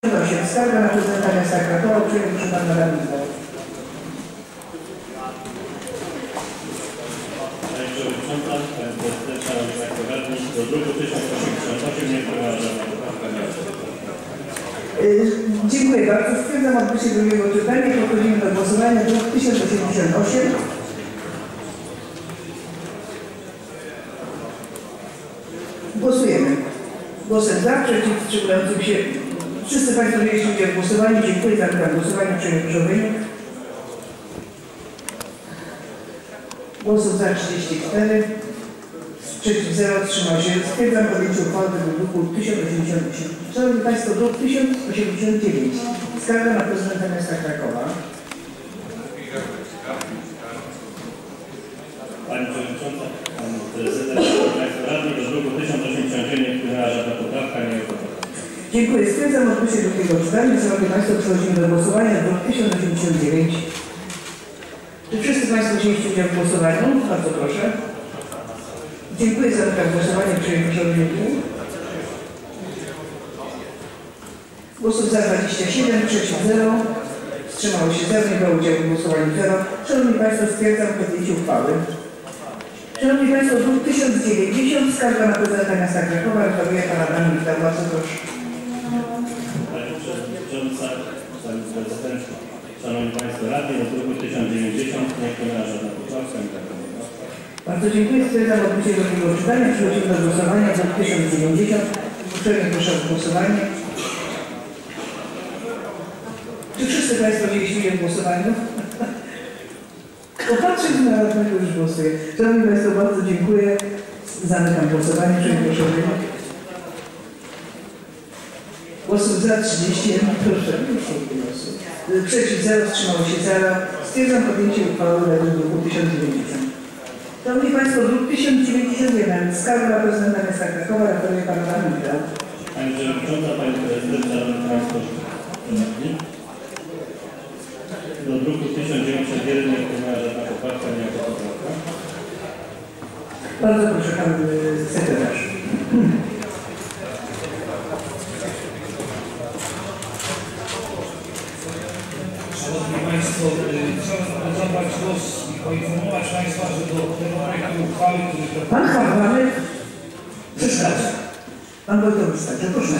Skarga na prezydenta miasta Krakowa, uprzejmie proszę pana radnego. Pani Przewodnicząca, Pani Prezydent, Szanowni Państwo Radni, do druku 1088 nie wpłynęła żadna poprawka. Dziękuję bardzo. Stwierdzam odbycie drugiego czytania. Przechodzimy do głosowania. Druk 1088. Głosujemy. Głosem za, przeciw, wstrzymującym się. Wszyscy Państwo wzięli udział w głosowaniu. Dziękuję. Zamykam głosowanie. Uprzejmie proszę o wynik. Głosów za 34. Przeciw 0, wstrzymał się. Stwierdzam podjęcie uchwały do druku 1088. Szanowni Państwo, druk 1089. Skarga na prezydenta miasta Krakowa. Pani Przewodnicząca, Pan Prezydent, Państwo Radni, do druku 1089 nie wpłynęła żadna poprawka, nie jest poprawka. Dziękuję. Stwierdzam odbycie drugiego czytania. Szanowni Państwo, przechodzimy do głosowania. Druk 1089. Czy wszyscy Państwo wzięli udział w głosowaniu? Bardzo proszę. Dziękuję za głosowanie. Uprzejmie proszę o wyniki. Głosów za 27, przeciw 0. Wstrzymało się 0, nie brał udziału w głosowaniu 0. Szanowni Państwo, stwierdzam podjęcie uchwały. Szanowni Państwo, druk 1090, skarga na prezydenta miasta Krakowa, referuje pana Daniela. Bardzo proszę. Pani Przewodnicząca, Pani Prezydent, Szanowni Państwo Radni, do druku 1090 nie wpłynęła żadna poprawka. Bardzo dziękuję. Stwierdzam odbycie drugiego czytania. Przechodzimy do głosowania. Druk 1090. Uprzejmie proszę o głosowanie. Czy wszyscy Państwo wzięli udział w głosowaniu? Popatrzę na radnego, już głosuję. Szanowni Państwo, bardzo dziękuję. Zamykam głosowanie. Uprzejmie proszę o wynik. Głosów za 31. Proszę o głosu. Przeciw 0, wstrzymało się 0. Stwierdzam podjęcie uchwały według druku 1090. Szanowni Państwo, druk 1091. Skarga na prezydenta miasta Krakowa, referuje pana Daniela. Pani Przewodnicząca, Pani Prezydent, Szanowni Państwo Radni, do druku 1901 nie wpłynęła żadna poprawka, nie jest poprawka. Bardzo proszę, pan sekretarz. Szanowni Państwo, chciałbym zabrać głos i poinformować Państwa, że do tego projektu uchwały, który... Pan Harwany, przeszkadza. Pan Wojtowicz, także proszę.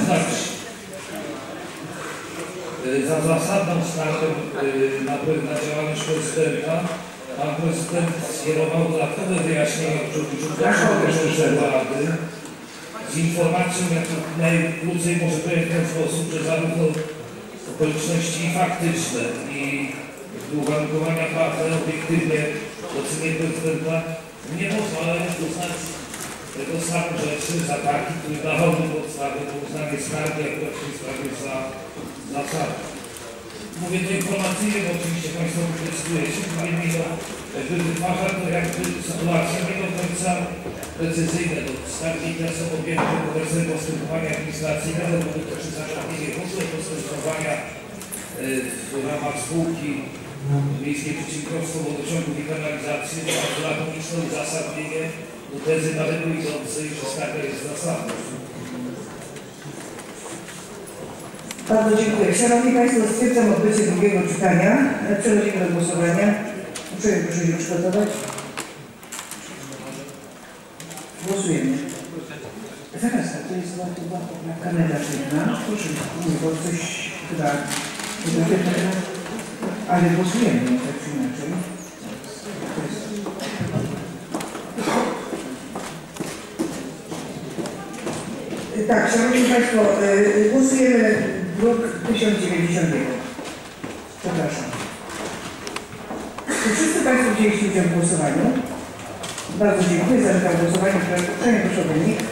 Za zasadną skargę na działalność prezydenta pan prezydent skierował dodatkowe wyjaśnienie przewodniczącego Rady z informacją, jak najkrócej może powiedzieć w ten sposób, że zarówno okoliczności faktyczne i uwarunkowania prawne obiektywnie ocenie prezydenta nie pozwalają uznać tego stanu rzeczy za taki, który dawałby podstawę do uznania skargi akurat w tej sprawie za zasadne. Mówię to informacyjnie, bo oczywiście Państwo decydujecie, niemniej jakby wytwarza to jakby sytuacja nie do końca precyzyjna. Skargi te są objęte obecnego postępowania administracyjnego, bo dotyczy zażalenia różne postępowania w ramach spółki Miejskie Przedsiębiorstwo Wodociągów i Kanalizacji, ma logiczne uzasadnienie do tezy daleko idącej, że skarga jest zasadna. Bardzo dziękuję. Szanowni Państwo, stwierdzam odbycie drugiego czytania. Przechodzimy do głosowania. Uprzejmie proszę się przygotować. Głosujemy. Zaraz, to jest kalendarz jedna. Proszę, nie, bo coś chyba... Ale głosujemy, tak czy inaczej. Tak, Szanowni Państwo, głosujemy druk 1091. Przepraszam. Czy wszyscy Państwo wzięli udział w głosowaniu? Bardzo dziękuję. Zamykam głosowanie. Uprzejmie proszę o wynik.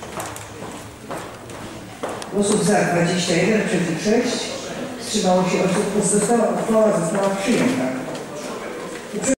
Głosów za 21, przeciw 6. Wstrzymało się osób. Uchwała została przyjęta.